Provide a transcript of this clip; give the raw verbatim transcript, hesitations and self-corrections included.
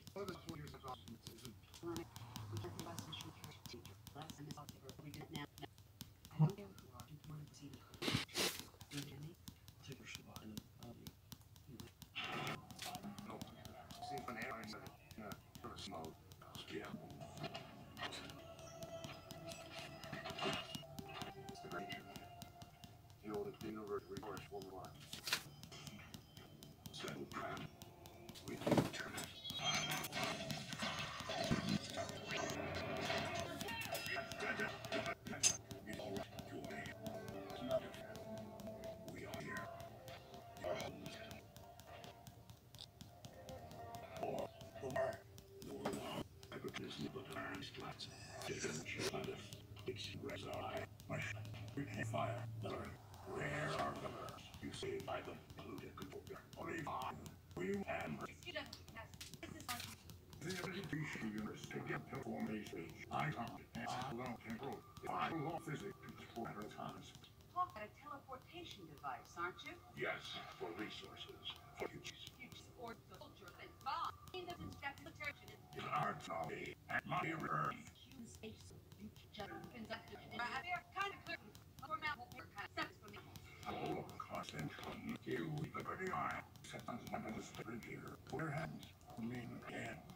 Well, this four years of awesome season. Well, we can't see less than she can teach. Less than this all over. We do it now. I don't care who are. You want to see the do you hear me? Take your shoe off and I'll be. No. See if an air I said it. Yeah. For a smoke. Yeah. It's the nature. The old universe resource for life. Settle crap. We can turn it. We are here. Our homes. Or the world. The world. I could listen to the iron slats. Different shadows. It's res eye. My we can fire. Where are the birds? You say by the polluted computer. Only on. We can. Excuse us. This is our The appreciation universe to get to form a speech. I can't. I don't control. I love physics for better times. talk about a teleportation device, aren't you? Yes, for resources. For futures. You support the culture and bomb. In the interpretation It's our story. At my return. human space. You just conducted and I they're kind of clear. For mouth kind of sense for me. Oh, constant. You, the pretty eye. Set on the here. Where hands? I mean, again.